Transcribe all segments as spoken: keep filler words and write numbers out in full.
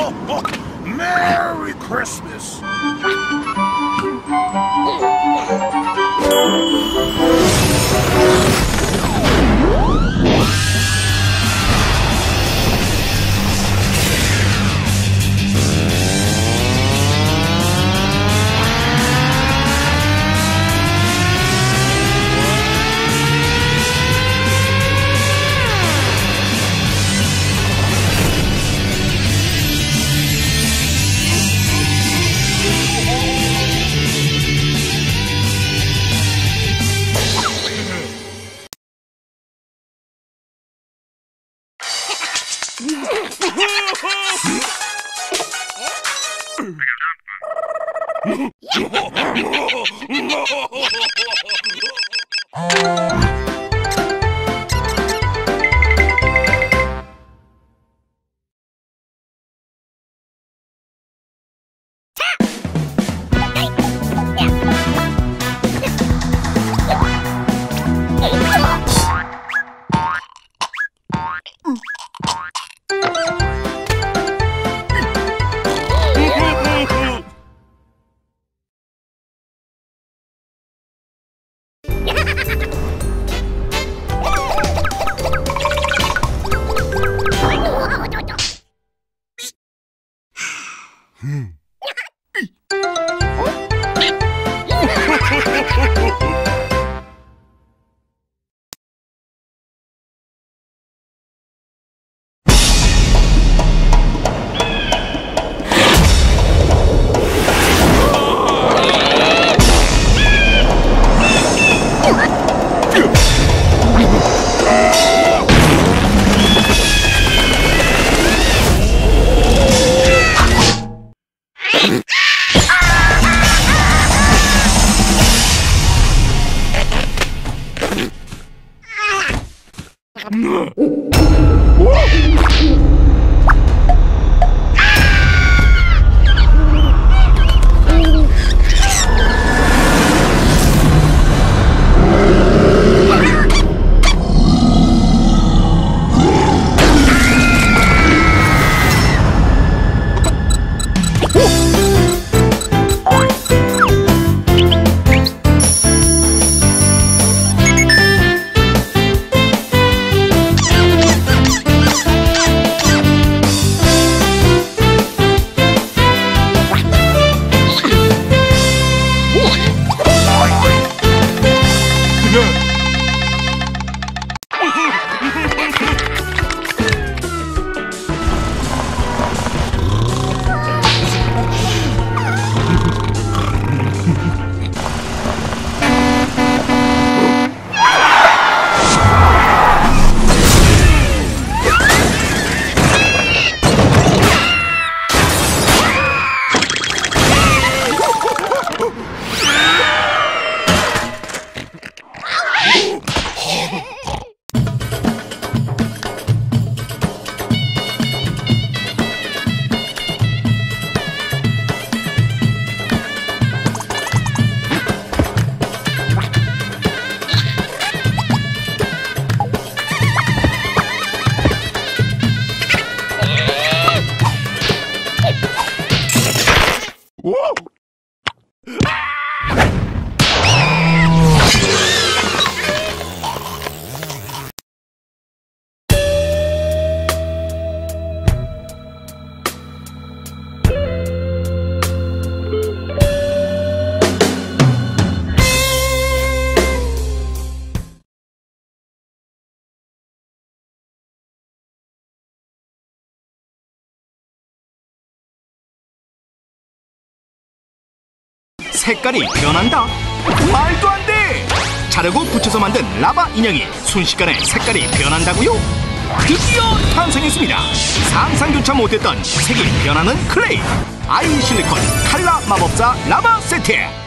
Merry Christmas! 색깔이 변한다? 말도 안 돼! 자르고 붙여서 만든 라바 인형이 순식간에 색깔이 변한다고요? 드디어 탄생했습니다. 상상조차 못했던 색이 변하는 클레이 아이실리콘 칼라 마법사 라바 세트.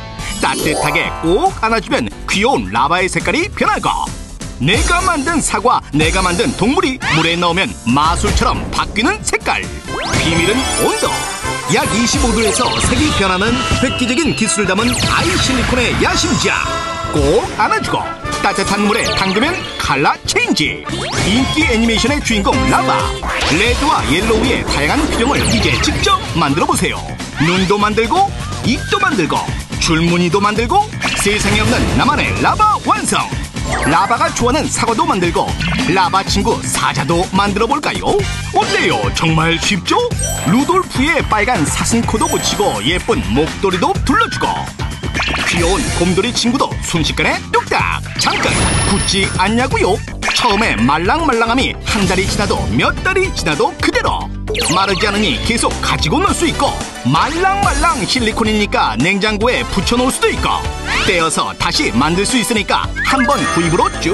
따뜻하게 꼭 안아주면 귀여운 라바의 색깔이 변하고, 내가 만든 사과, 내가 만든 동물이 물에 넣으면 마술처럼 바뀌는 색깔. 비밀은 온도. 약 이십오 도에서 색이 변하는 획기적인 기술을 담은 아이실리콘의 야심작. 꼭 안아주고 따뜻한 물에 담그면 컬러 체인지. 인기 애니메이션의 주인공 라바. 레드와 옐로우의 다양한 표정을 이제 직접 만들어보세요. 눈도 만들고 입도 만들고 줄무늬도 만들고 세상에 없는 나만의 라바 완성. 라바가 좋아하는 사과도 만들고 라바 친구 사자도 만들어볼까요? 어때요? 정말 쉽죠? 루돌프의 빨간 사슴코도 붙이고 예쁜 목도리도 둘러주고 귀여운 곰돌이 친구도 순식간에 뚝딱. 잠깐 굳지 않냐고요? 처음에 말랑말랑함이 한 달이 지나도 몇 달이 지나도 그대로 마르지 않으니 계속 가지고 놀 수 있고 말랑말랑 실리콘이니까 냉장고에 붙여놓을 수도 있고 떼어서 다시 만들 수 있으니까 한번 구입으로 쭉.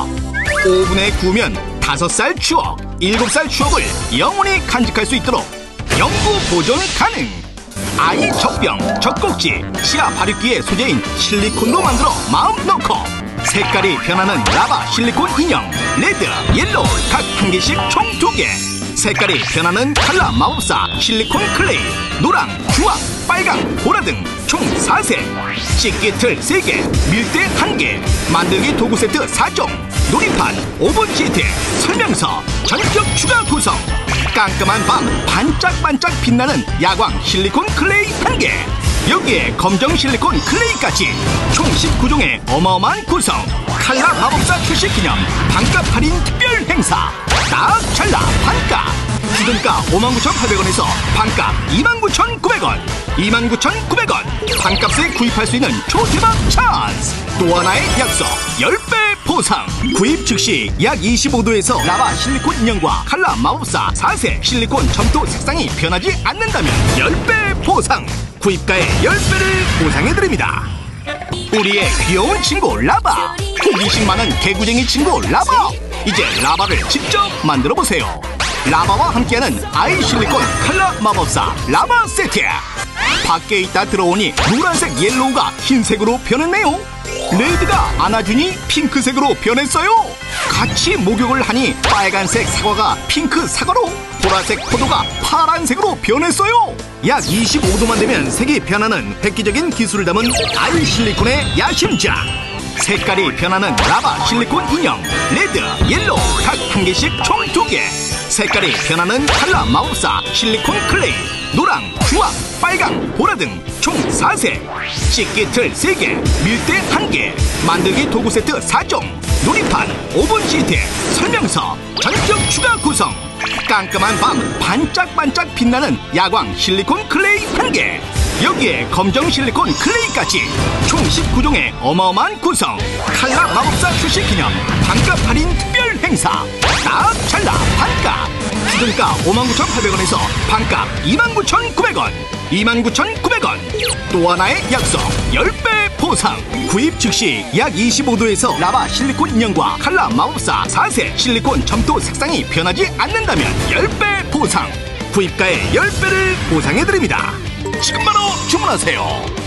오븐에 구우면 다섯 살 추억, 일곱 살 추억을 영원히 간직할 수 있도록 영구 보존 가능. 아이 젖병, 젖꼭지, 치아 발육기의 소재인 실리콘으로 만들어 마음 놓고 색깔이 변하는 라바 실리콘 인형 레드, 옐로우 각 한 개씩 총 두 개. 색깔이 변하는 컬러 마법사 실리콘 클레이 노랑, 주황, 빨강, 보라 등 총 네 색. 씻기 틀 세 개, 밀대 한 개, 만들기 도구 세트 사 종, 놀이판, 오븐 시트, 설명서, 전격 추가 구성. 깜깜한 밤 반짝반짝 빛나는 야광 실리콘 클레이 한 개. 여기에 검정 실리콘 클레이까지 총 십구 종의 어마어마한 구성. 컬러 마법사 출시 기념 반값 할인 특별 행사. 딱 잘라 반값. 기존가 오만 구천팔백 원에서 반값 이만 구천구백 원, 이만 구천구백 원. 반값에 구입할 수 있는 초대박 찬스. 또 하나의 약속, 십 배 보상. 구입 즉시 약 이십오 도에서 라바 실리콘 인형과 컬러 마법사 사 색 실리콘 점토 색상이 변하지 않는다면 십 배 보상. 구입가의 십 배를 보상해드립니다. 우리의 귀여운 친구 라바, 호기심 많은 개구쟁이 친구 라바. 이제 라바를 직접 만들어보세요. 라바와 함께하는 아이 실리콘 컬러 마법사 라바 세트. 밖에 있다 들어오니 노란색 옐로우가 흰색으로 변했네요. 레드가 안아주니 핑크색으로 변했어요. 같이 목욕을 하니 빨간색 사과가 핑크 사과로, 보라색 포도가 파란색으로 변했어요. 약 이십오 도만 되면 색이 변하는 획기적인 기술을 담은 아이 실리콘의 야심작. 색깔이 변하는 라바 실리콘 인형 레드, 옐로우 각 한 개씩 총 두 개. 색깔이 변하는 컬러 마법사 실리콘 클레이 노랑, 주황, 빨강, 보라 등 총 네 색. 씻기 틀 세 개, 밀대 한 개, 만들기 도구 세트 사 종, 놀이판, 오븐 시트, 설명서, 전격 추가 구성. 깜깜한 밤 반짝반짝 빛나는 야광 실리콘 클레이 한 개. 여기에 검정 실리콘 클레이까지 총 십구 종의 어마어마한 구성. 컬러 마법사 출시 기념 반값 할인 특별 행사. 딱 잘라 반값. 기존가 오만 구천팔백 원에서 반값 이만 구천구백 원, 이만 구천구백 원. 또 하나의 약속, 십 배 보상. 구입 즉시 약 이십오 도에서 라바 실리콘 인형과 컬러 마법사 사 색 실리콘 점토 색상이 변하지 않는다면 십 배 보상. 구입가의 십 배를 보상해드립니다. 지금 바로 주문하세요.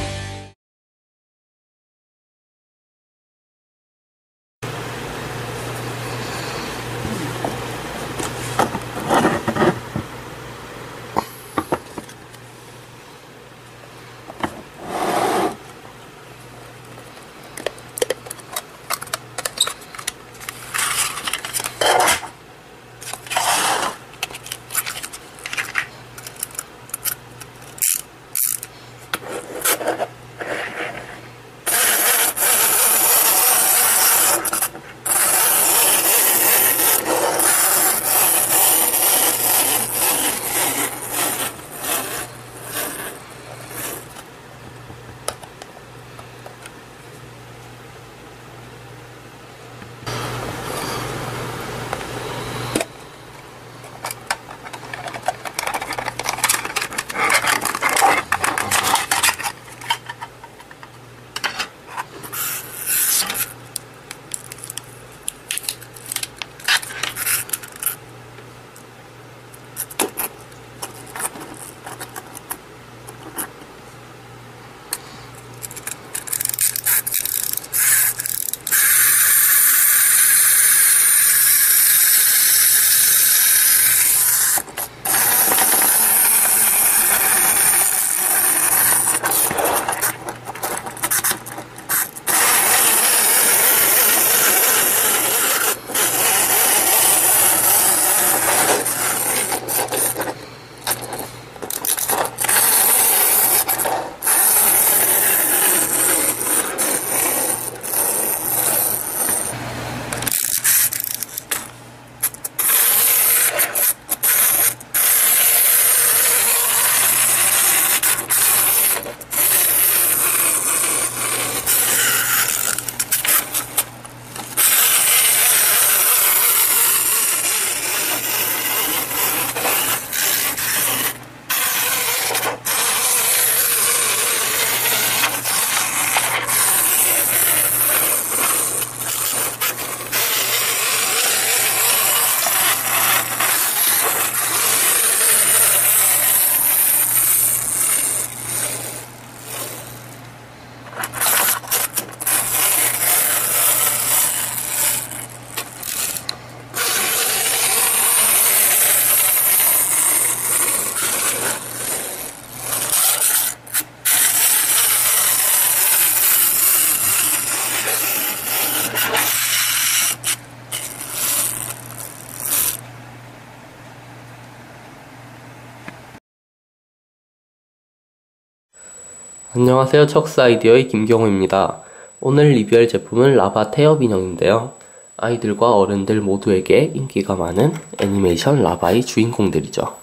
안녕하세요, 척스아이디어의 김경호입니다. 오늘 리뷰할 제품은 라바 태엽 인형인데요. 아이들과 어른들 모두에게 인기가 많은 애니메이션 라바의 주인공들이죠.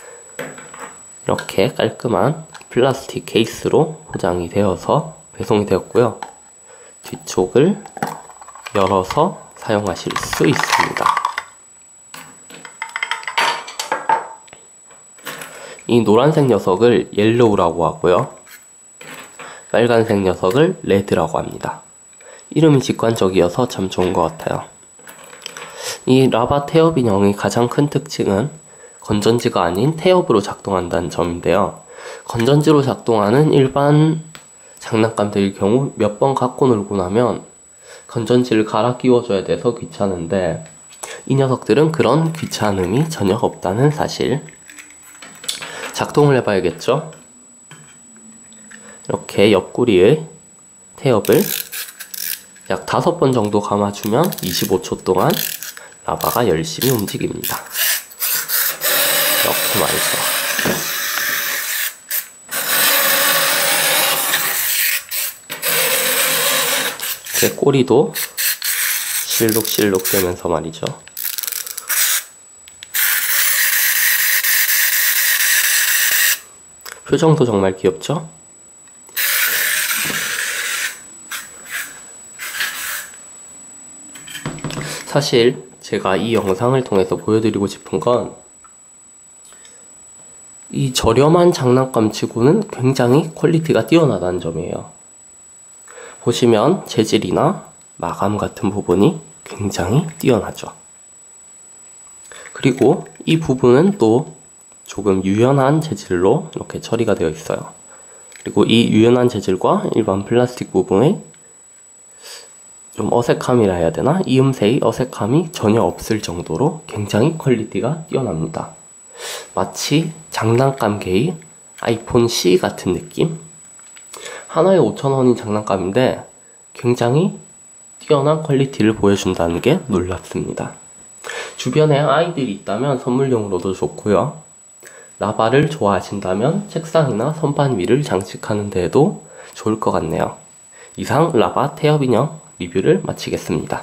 이렇게 깔끔한 플라스틱 케이스로 포장이 되어서 배송이 되었고요. 뒤쪽을 열어서 사용하실 수 있습니다. 이 노란색 녀석을 옐로우라고 하고요. 빨간색 녀석을 레드라고 합니다. 이름이 직관적이어서 참 좋은 것 같아요. 이 라바 태엽 인형의 가장 큰 특징은 건전지가 아닌 태엽으로 작동한다는 점인데요. 건전지로 작동하는 일반 장난감들의 경우 몇 번 갖고 놀고 나면 건전지를 갈아 끼워줘야 돼서 귀찮은데, 이 녀석들은 그런 귀찮음이 전혀 없다는 사실. 작동을 해봐야겠죠? 이렇게 옆구리의 태엽을 약 다섯 번 정도 감아주면 이십오 초 동안 라바가 열심히 움직입니다. 이렇게 말이죠. 제 꼬리도 실룩실룩 되면서 말이죠. 표정도 정말 귀엽죠? 사실 제가 이 영상을 통해서 보여드리고 싶은 건 이 저렴한 장난감 치고는 굉장히 퀄리티가 뛰어나다는 점이에요. 보시면 재질이나 마감 같은 부분이 굉장히 뛰어나죠. 그리고 이 부분은 또 조금 유연한 재질로 이렇게 처리가 되어 있어요. 그리고 이 유연한 재질과 일반 플라스틱 부분의 좀 어색함이라 해야 되나? 이음새의 어색함이 전혀 없을 정도로 굉장히 퀄리티가 뛰어납니다. 마치 장난감계의 아이폰 씨 같은 느낌? 하나에 오천 원인 장난감인데 굉장히 뛰어난 퀄리티를 보여준다는 게 놀랍습니다. 주변에 아이들이 있다면 선물용으로도 좋고요. 라바를 좋아하신다면 책상이나 선반 위를 장식하는 데에도 좋을 것 같네요. 이상 라바 태엽 인형 리뷰를 마치겠습니다.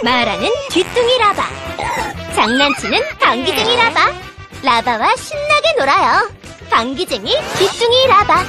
말하는 귀뚱이 라바, 장난치는 방귀쟁이 라바. 라바와 신나게 놀아요. 방귀쟁이 귀뚱이 라바.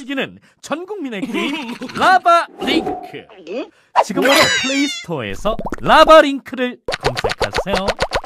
즐기는 전 국민의 게임 라바 링크. 지금 바로 플레이 스토어에서 라바 링크를 검색하세요.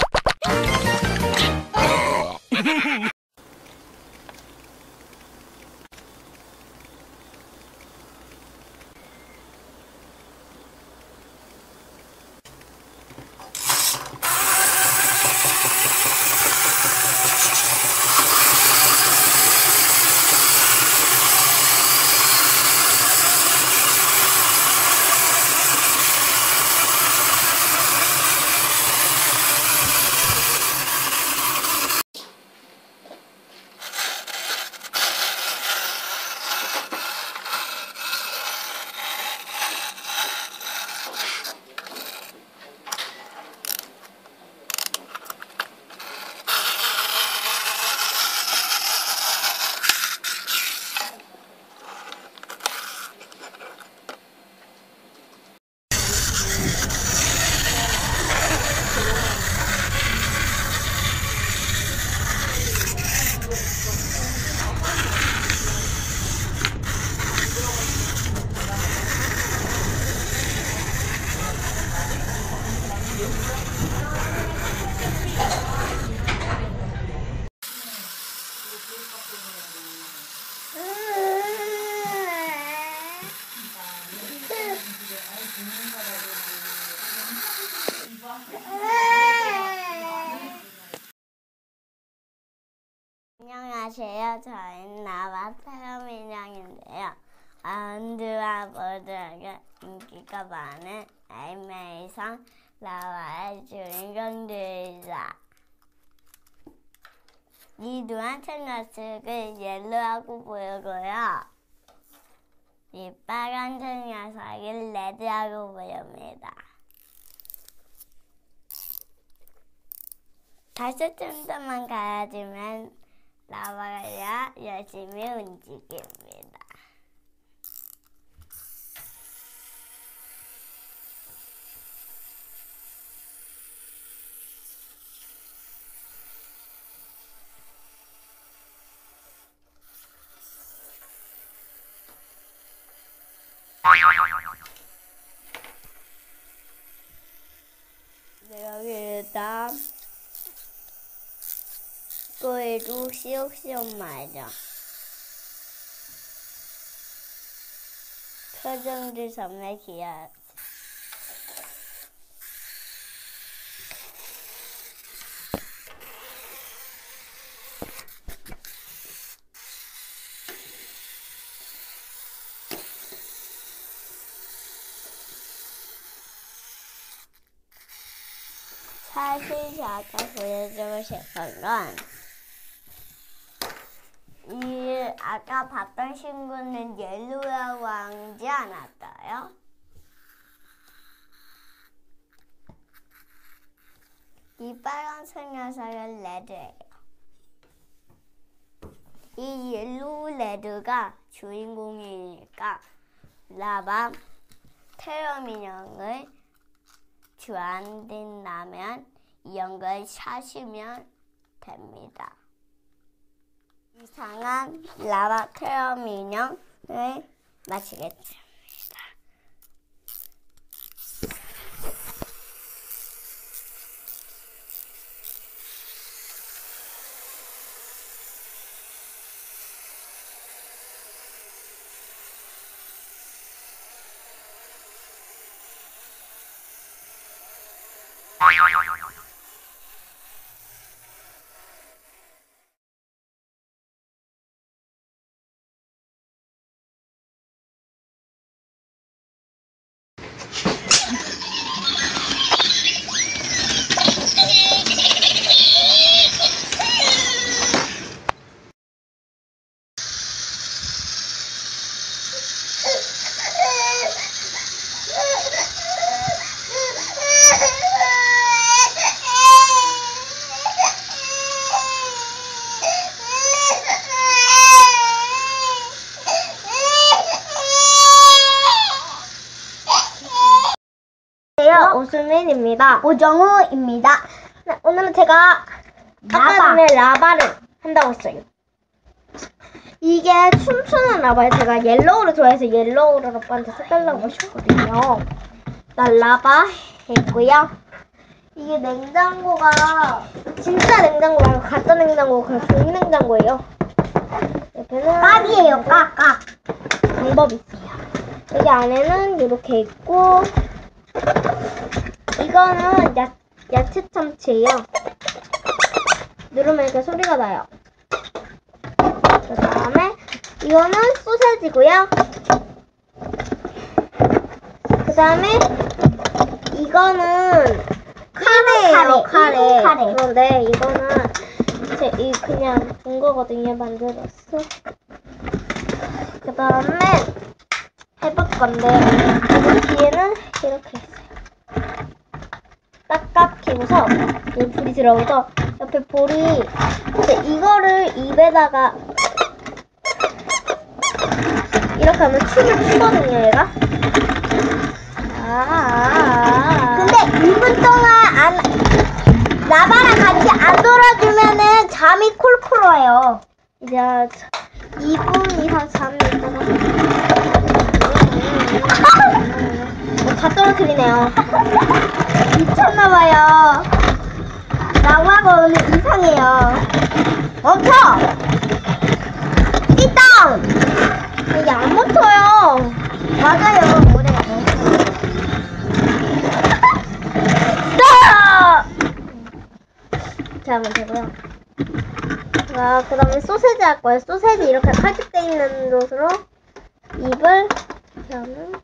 안녕하세요. 저는 라바 태어민양인데요. 아운드와 보드가 인기가 많은 애니메이션 라바의 주인공들이다. 이 노란색 녀석은 옐로우하고 보이고요. 이 빨간색 녀석은 레드하고 보입니다. 다섯 정도만 가야지만 라바가 열심히 움직입니다. 네, 여기에다 꼬리도 씌옥씌옥 말이죠. 표정도 정말 귀여워. 사실 제가 보여주고 싶은 건 이 아까 봤던 친구는 옐로우라고 하지 않았어요? 이 빨간색 녀석은 레드예요. 이 옐로우 레드가 주인공이니까 라바 테러민형을 좋아한다면 이런 걸 사시면 됩니다. 이상한 라바 테러 민형을 마치겠습니다. 오수민입니다. 오정우입니다. 네, 오늘은 제가 아까 전에 라바를 한다고 했어요. 이게 춤추는 라바에 제가 옐로우를 좋아해서 옐로우를 오빠한테 사달라고 하셨거든요. 나 라바 했고요. 이게 냉장고가 진짜 냉장고 말고 가짜 냉장고, 그냥 종이 냉장고예요. 옆에는 깍이에요, 깍, 깍. 방법이 있어요. 여기 안에는 이렇게 있고, 이거는 야, 야채 참치예요. 누르면 이렇게 소리가 나요. 그 다음에 이거는 소세지고요. 그 다음에 이거는 카레예요, 카레. 카레. 그런데 이거는 제 이 그냥 준 거거든요, 만들었어. 그 다음에 해볼 건데 여기 뒤에는 이렇게 있어요. 딱딱 키고서 여기 불이 들어오죠. 옆에 볼이, 근데 이거를 입에다가 이렇게 하면 춤을 추거든요, 얘가. 아, 근데 이 분 동안 안, 라바랑 같이 안 놀아주면은 잠이 콜콜 와요. 이제 이 분 이상 잠이 있다가 어, 다 떨어뜨리네요. 미쳤나봐요. 라바가 오늘 이상해요. 멈춰! Sit down! 이게 안 멈춰요. 맞아요. 노래가 멈춰요. 이렇게 하면 되고요. 자, 그 다음에 소세지 할 거예요. 소세지 이렇게 칼집돼 있는 곳으로 입을 이렇게 하면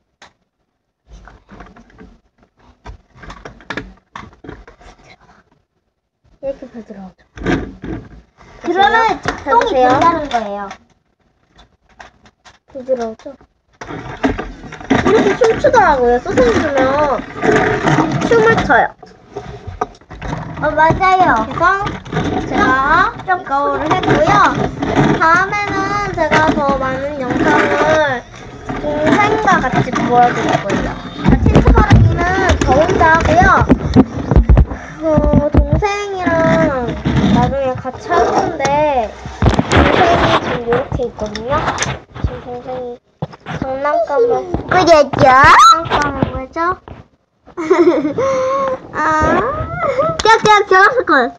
이렇게 부드러워져. 그러면 똥이 된다는 거예요. 부드러워져. 이렇게 춤추더라고요. 소세지 주면 춤을 춰요. 어, 맞아요. 그래서 제가 이거를 했고요. 다음에는 제가 더 많은 영상을 동생과 같이 보여드릴 거예요. 틴트 바르기는 저 혼자 하고요. 어, 동생이랑 나중에 같이 할 건데, 동생이 지금 이렇게 있거든요. 지금 동생이 장난감을 그렸죠? 장난감을 뭐죠? 아, 쫙쫙 저었을걸.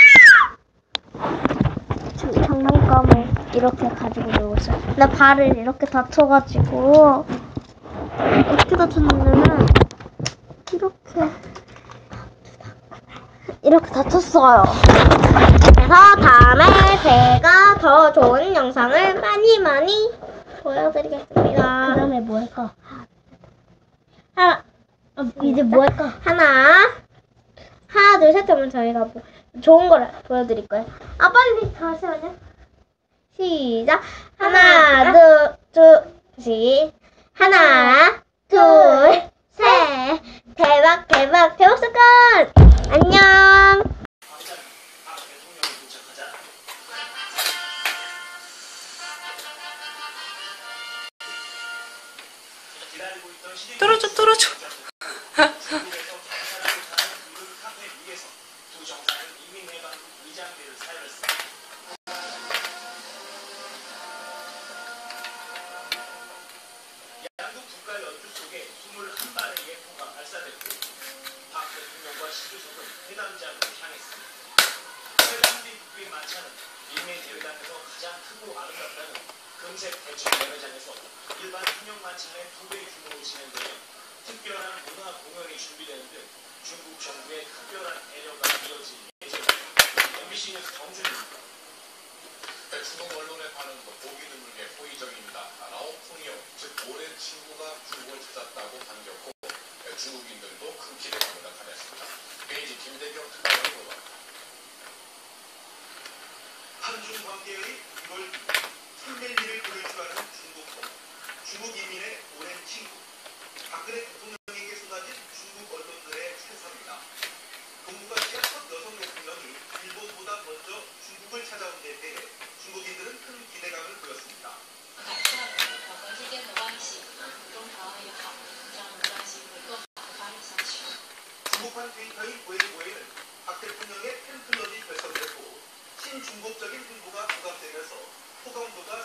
지금 장난감을 이렇게 가지고 놀고 있어요. 나 발을 이렇게 다쳐가지고, 어떻게 다쳤냐면, 이렇게. 이렇게 다쳤어요. 그래서 다음에 제가 더 좋은 영상을 많이 많이 보여드리겠습니다. 그 다음에 뭐 할까? 하나, 어, 이제 뭐 할까? 하나, 하나, 둘, 셋 하면 저희가 뭐 좋은 걸 보여드릴 거예요. 아, 빨리 잠시만요. 시작. 하나, 둘, 둘, 시. 하나, 둘, 셋. 대박, 대박, 대박 사건! 안녕! 떨어져, 떨어져. 금색 대충 연회장에서 일반 통영 만찬의 두 배의 규모로 진행되는 특별한 문화 공연이 준비되는 등 중국 정부의 특별한 배려가 이어질 예정입니다. 엠비씨 뉴스 정준입니다. 중국 언론의 반응도 보기 드물게 호의적입니다. 라오풍이요, 즉 오랜 친구가 중국을 찾았다고 반겼고 중국인들도 큰 기대감을 나타냈습니다. 베이지 김대경 특파원이 보도합니다. 한중 관계의 이걸 삼밀리를 보낼 줄 아는 중국통, 중국 인민의 오랜 친구, 박근혜 대통령에게 쏟아진 중국 언론들의 찬사입니다. 동북아시아 첫 여성 대통령이 일본보다 먼저 중국을 찾아온 데 대해 중국인들은 큰 기대감을 보였습니다. 중국판 트위터인 웨이보에는 박 대통령의 팬클럽이 결성됐고 신중국적인 홍보가 부각되면서 호감도가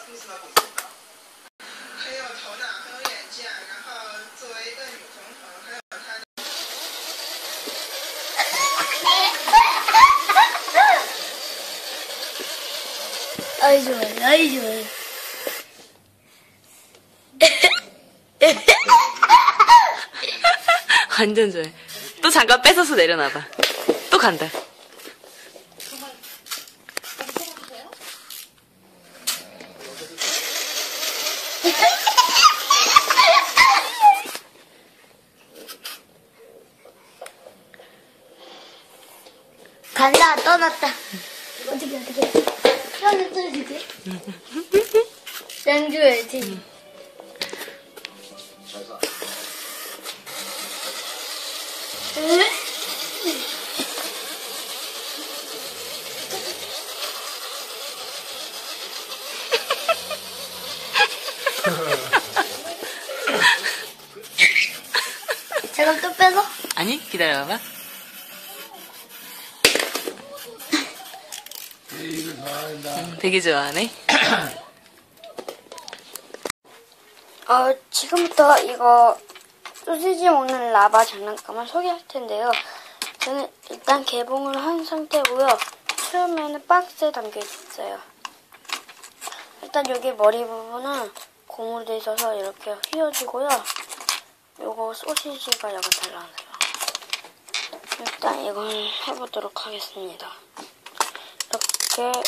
아이 좋아요. 아이 좋아요. 완전 좋아해. 또 잠깐 뺏어서 내려놔봐. 또 간다. 간다. 떠났다. 어떻게 어떻게? 편을 떠주지? 양주해야지. 잠깐 또 빼서? 아니, 기다려봐봐. 음, 되게 좋아하네. 어, 지금부터 이거 소시지 먹는 라바 장난감을 소개할 텐데요. 저는 일단 개봉을 한 상태고요. 처음에는 박스에 담겨 있어요. 일단 여기 머리 부분은 고무로 돼 있어서 이렇게 휘어지고요. 요거 소시지가 약간 달라서요. 일단 이걸 해보도록 하겠습니다. 이렇게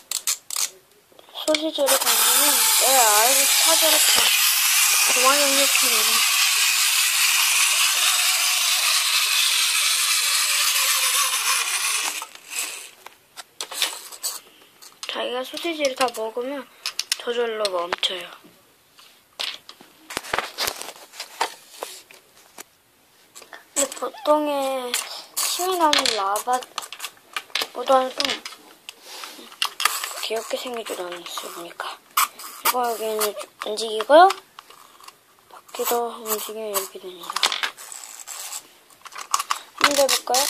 소시지를 담으면 내 아이를 찾아라 그만 영역해내라. 자기가 소시지를 다 먹으면 저절로 멈춰요. 근데 보통의 침이 나는 라바보다는 좀 귀엽게 생기지도 않았어요, 보니까. 이거 여기는 움직이고요. 밖에도 움직이면 이렇게 됩니다. 한번 해볼까요?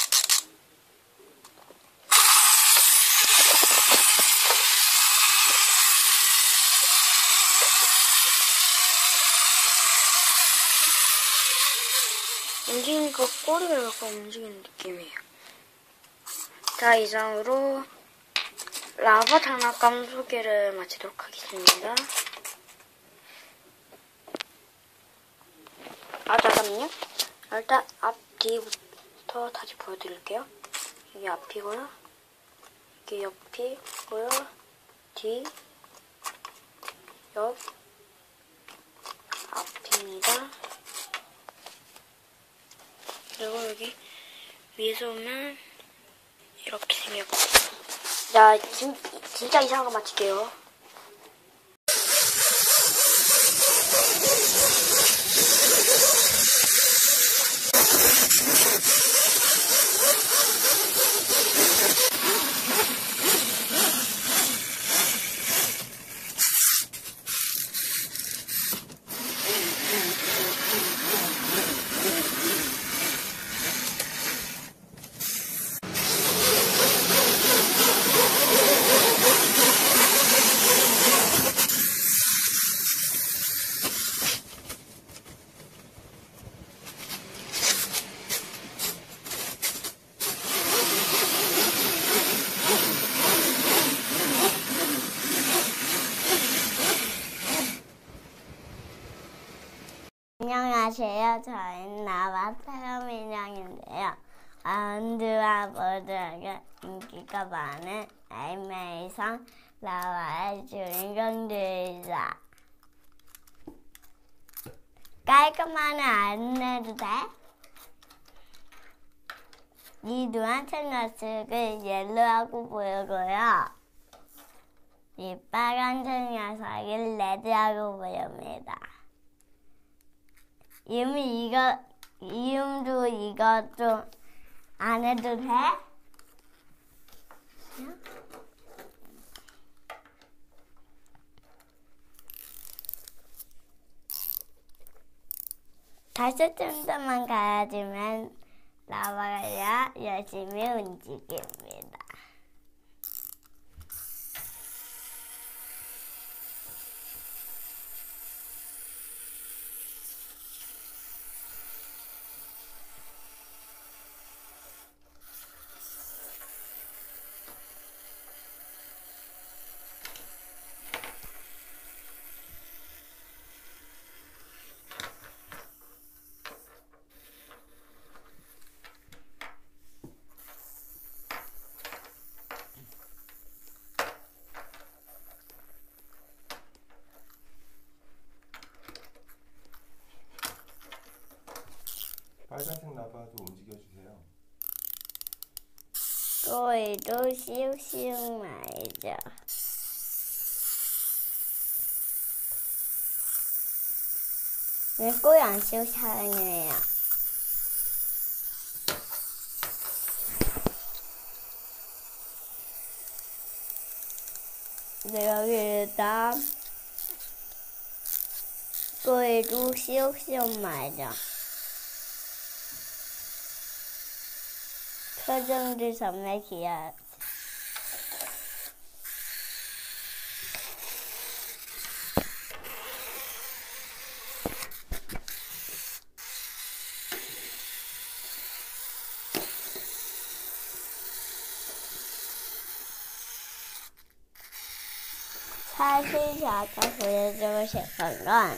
움직이니까 꼬리가 약간 움직이는 느낌이에요. 자, 이상으로 라바 장난감 소개를 마치도록 하겠습니다. 아, 잠깐만요. 일단 앞, 뒤부터 다시 보여드릴게요. 이게 앞이고요. 이게 옆이고요. 뒤, 옆, 앞입니다. 그리고 여기 위에서 보면 이렇게 생겼고. 자, 진, 진짜 이상한 거 맞힐게요. 안녕하세요. 저는 라바 태연 인형인데요. 아운드와 보드가 인기가 많은 애니메이션 라바의 주인공들이다. 깔끔한 안 해도 돼? 이 노란색 녀석을 옐로우하고 보이고요. 이 빨간색 녀석을 레드하고 보입니다. 이미 이거, 이음도 이것도 안 해도 돼? 응? 다섯 정도만 가야지만 라바가 열심히 움직입니다. 빨간색 라바도 움직여주세요. 꼬리도 슉슉 말이죠. 왜 꼬리 안 씌우고 사랑해요? 네, 여기에다 꼬리도 슉슉 말이죠. 표정도 정말 귀여워. 사실 제가 보여주고 싶은 건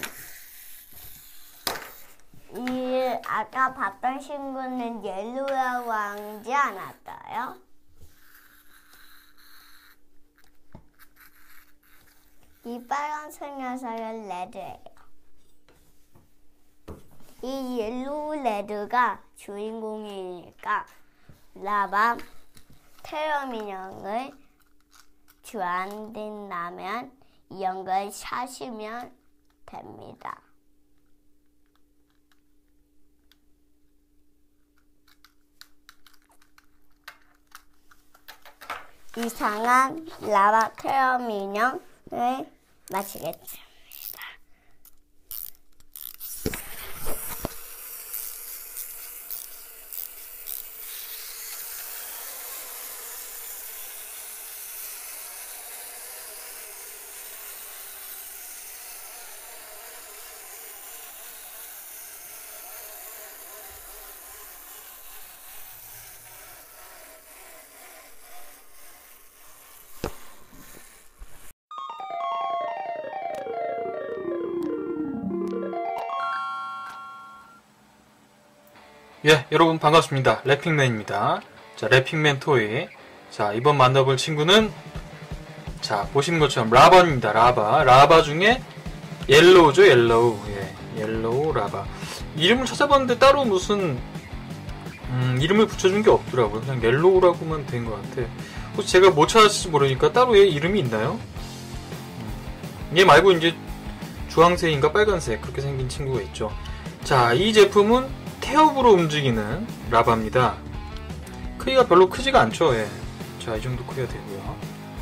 이 아까 봤던 친구는 옐로우라고 하지 않았어요? 이 빨간색 녀석은 레드예요. 이 옐로우 레드가 주인공이니까 라바 테러 인형을 좋아한다면 이런 걸 사시면 됩니다. 이상한 라바 테러 인형을 마치겠습니다. 예, 여러분 반갑습니다. 래핑맨입니다. 자, 래핑맨 토이. 자, 이번 만나볼 친구는 자, 보시는 것처럼 라바입니다. 라바. 라바 중에 옐로우죠, 옐로우. 예, 옐로우 라바. 이름을 찾아봤는데 따로 무슨 음, 이름을 붙여준 게 없더라고요. 그냥 옐로우라고만 된 것 같아. 혹시 제가 못 찾았을지 모르니까 따로 얘 이름이 있나요? 음, 얘 말고 이제 주황색인가 빨간색 그렇게 생긴 친구가 있죠. 자, 이 제품은 태엽으로 움직이는 라바입니다. 크기가 별로 크지가 않죠. 예. 자, 이 정도 크기가 되고요.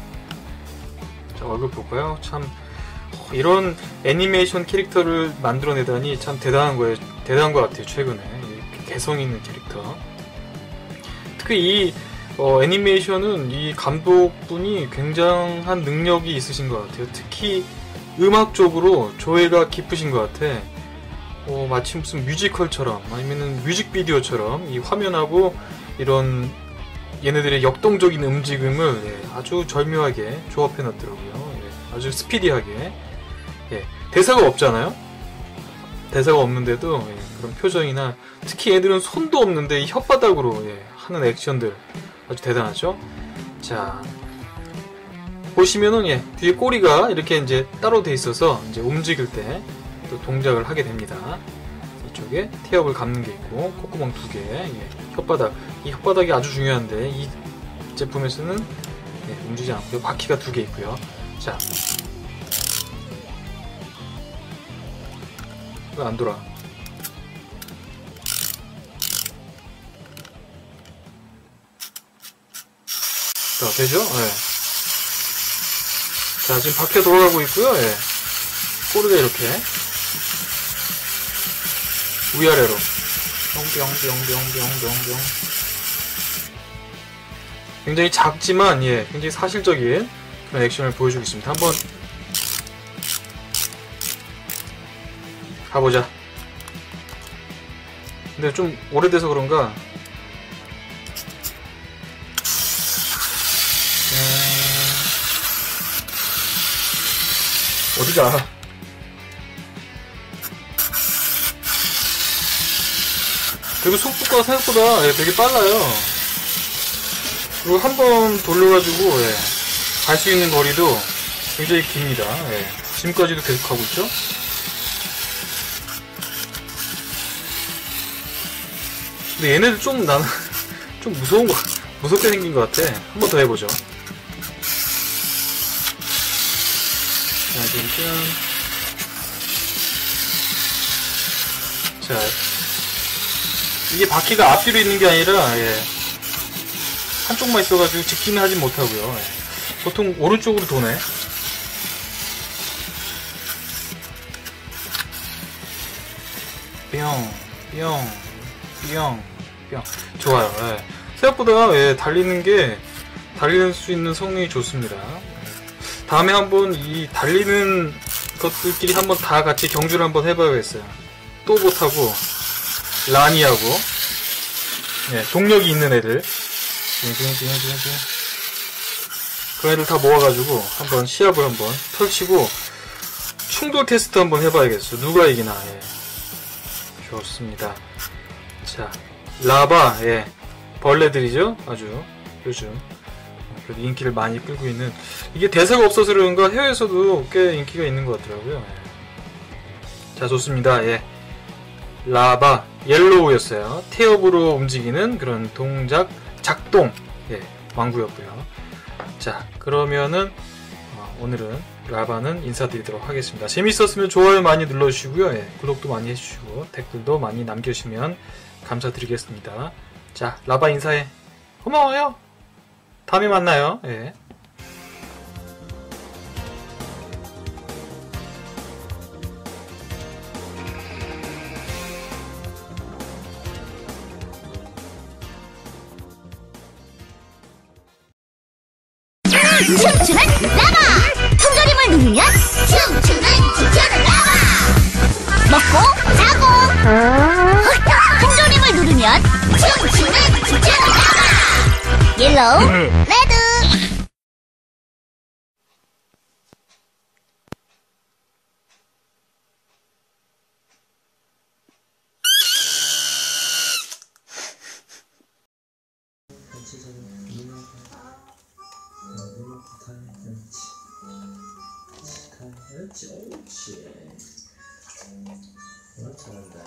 자, 얼굴 볼까요? 참 어, 이런 애니메이션 캐릭터를 만들어내다니 참 대단한 거예요. 대단한 것 같아요. 최근에 이렇게 개성 있는 캐릭터. 특히 이 어, 애니메이션은 이 감독분이 굉장한 능력이 있으신 것 같아요. 특히 음악 쪽으로 조예가 깊으신 것 같아. 어, 마치 무슨 뮤지컬처럼 아니면은 뮤직비디오처럼 이 화면하고 이런 얘네들의 역동적인 움직임을 예, 아주 절묘하게 조합해 놨더라고요. 예, 아주 스피디하게. 예, 대사가 없잖아요. 대사가 없는데도 예, 그런 표정이나 특히 얘들은 손도 없는데 이 혓바닥으로 예, 하는 액션들 아주 대단하죠. 자, 보시면은 예, 뒤에 꼬리가 이렇게 이제 따로 돼 있어서 이제 움직일 때 또 동작을 하게 됩니다. 이쪽에 태엽을 감는 게 있고 콧구멍 두 개, 예, 혓바닥. 이 혓바닥이 아주 중요한데 이 제품에서는 예, 움직이지 않고요. 바퀴가 두 개 있고요. 자, 왜 안 돌아? 자, 되죠? 예. 자, 지금 바퀴가 돌아가고 있고요. 예. 꼬리가 이렇게 위아래로 뿅뿅뿅뿅뿅뿅뿅 굉장히 작지만 예, 굉장히 사실적인 그런 액션을 보여주고 있습니다. 한번 가보자. 근데 좀 오래돼서 그런가 음... 어디가? 그리고 속도가 생각보다 예, 되게 빨라요. 그리고 한 번 돌려가지고 예, 갈 수 있는 거리도 굉장히 깁니다. 예, 지금까지도 계속 가고 있죠. 근데 얘네들 좀 나는 좀 무서운 거 무섭게 생긴 것 같아. 한 번 더 해보죠. 자, 자, 이게 바퀴가 앞뒤로 있는 게 아니라 예, 한쪽만 있어가지고 직진을 하진 못하고요. 예. 보통 오른쪽으로 도네. 뿅, 뿅, 뿅, 뿅. 좋아요. 예. 생각보다 예, 달리는 게 달릴 수 있는 성능이 좋습니다. 다음에 한번 이 달리는 것들끼리 한번 다 같이 경주를 한번 해봐야겠어요. 또봇하고 라니하고 예, 동력이 있는 애들 그 애들 다 모아가지고 한번 시합을 한번 펼치고 충돌 테스트 한번 해봐야겠어. 누가 이기나. 예. 좋습니다. 자, 라바, 예, 벌레들이죠. 아주 요즘 인기를 많이 끌고 있는, 이게 대사가 없어서 그런가 해외에서도 꽤 인기가 있는 것 같더라고요. 예. 자, 좋습니다. 예, 라바 옐로우였어요. 태엽으로 움직이는 그런 동작 작동, 예, 왕구였고요. 자, 그러면은 어, 오늘은 라바는 인사드리도록 하겠습니다. 재밌었으면 좋아요 많이 눌러주시고요. 예, 구독도 많이 해주시고 댓글도 많이 남겨주시면 감사드리겠습니다. 자, 라바 인사해. 고마워요. 다음에 만나요. 예. 춤추는 라바! 통조림을 누르면 춤추는 지켜는 라바! 먹고 자고! 통조림을 누르면 춤추는 지켜는 라바! 옐로우, 레드! 그렇지, 옳지. 어, 잘한다.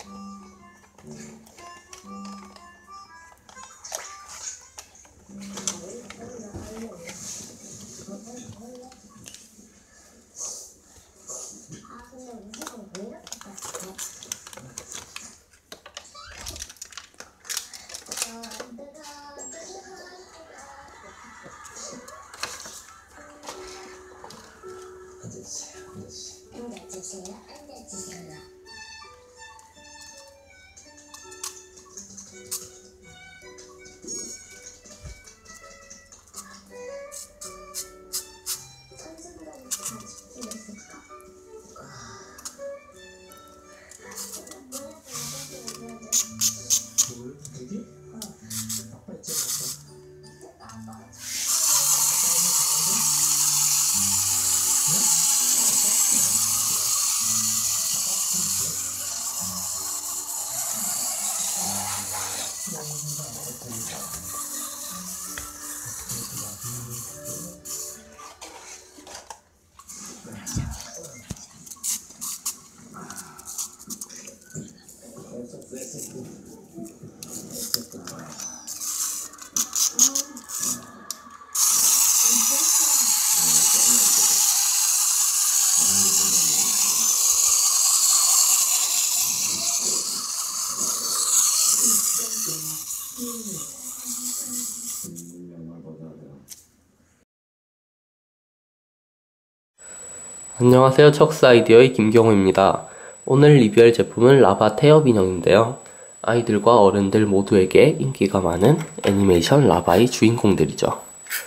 안녕하세요, 척스아이디어의 김경호입니다. 오늘 리뷰할 제품은 라바 태엽 인형인데요. 아이들과 어른들 모두에게 인기가 많은 애니메이션 라바의 주인공들이죠.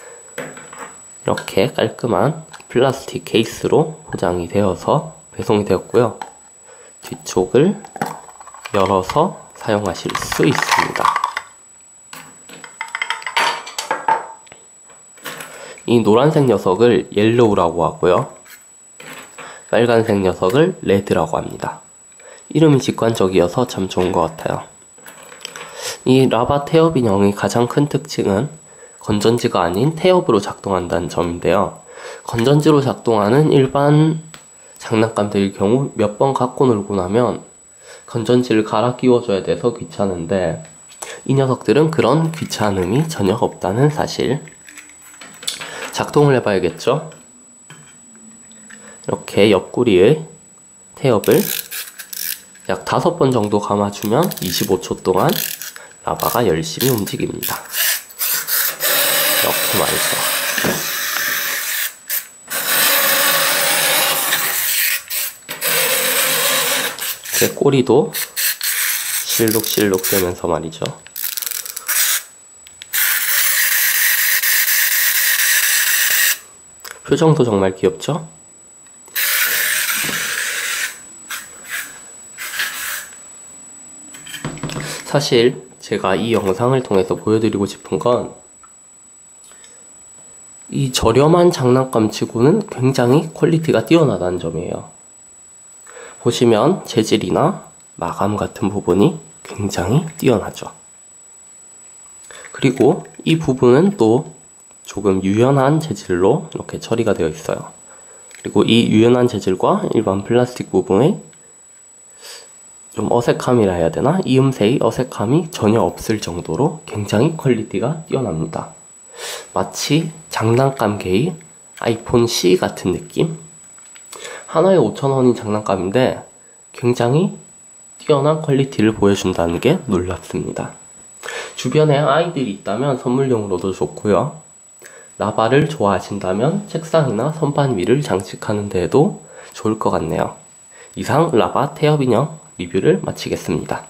이렇게 깔끔한 플라스틱 케이스로 포장이 되어서 배송이 되었고요. 뒤쪽을 열어서 사용하실 수 있습니다. 이 노란색 녀석을 옐로우라고 하고요. 빨간색 녀석을 레드라고 합니다. 이름이 직관적이어서 참 좋은 것 같아요. 이 라바 태엽 인형의 가장 큰 특징은 건전지가 아닌 태엽으로 작동한다는 점인데요. 건전지로 작동하는 일반 장난감들의 경우 몇 번 갖고 놀고 나면 건전지를 갈아 끼워줘야 돼서 귀찮은데, 이 녀석들은 그런 귀찮음이 전혀 없다는 사실. 작동을 해봐야겠죠? 이렇게 옆구리에 태엽을 약 다섯 번 정도 감아주면 이십오 초 동안 라바가 열심히 움직입니다. 이렇게 말이죠. 제 꼬리도 실룩실룩 되면서 말이죠. 표정도 정말 귀엽죠? 사실 제가 이 영상을 통해서 보여드리고 싶은 건 이 저렴한 장난감 치고는 굉장히 퀄리티가 뛰어나다는 점이에요. 보시면 재질이나 마감 같은 부분이 굉장히 뛰어나죠. 그리고 이 부분은 또 조금 유연한 재질로 이렇게 처리가 되어 있어요. 그리고 이 유연한 재질과 일반 플라스틱 부분에 좀 어색함이라 해야 되나? 이음새의 어색함이 전혀 없을 정도로 굉장히 퀄리티가 뛰어납니다. 마치 장난감계의 아이폰 씨 같은 느낌? 하나에 오천 원인 장난감인데 굉장히 뛰어난 퀄리티를 보여준다는 게 놀랍습니다. 주변에 아이들이 있다면 선물용으로도 좋고요. 라바를 좋아하신다면 책상이나 선반 위를 장식하는 데에도 좋을 것 같네요. 이상 라바 태엽 인형 리뷰를 마치겠습니다.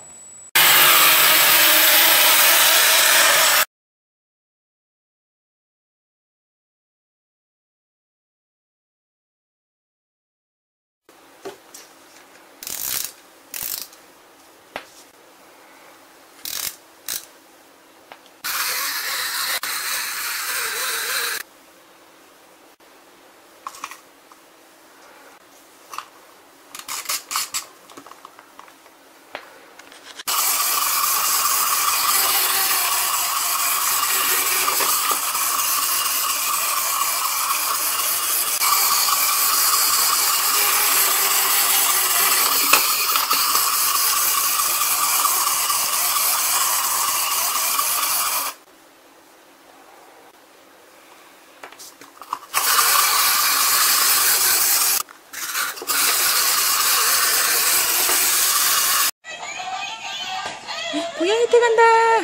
고양이 태 간다.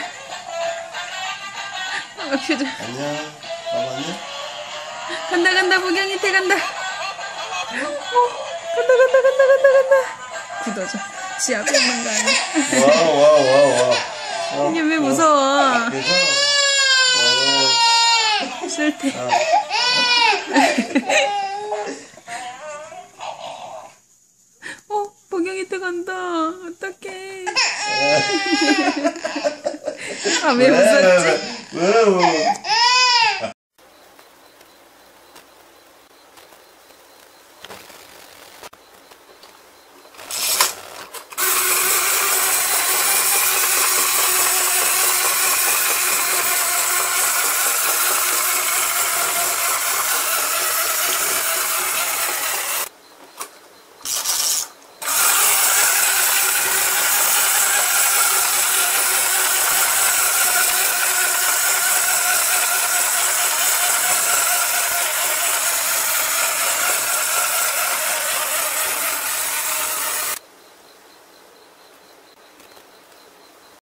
아, 표정. 안녕. 가만히. 간다 간다 고양이 태 간다. 어, 간다 간다 간다 간다 간다. 굳어져. 지 앞에 있는 거 아니야? 와우 와우 와우 와우. 이게 왜 무서워? 괜찮아. 싫대. 어, 복영이 태 간다. 어떡해. 아, 왜 웃었지? 왜, 왜, 왜.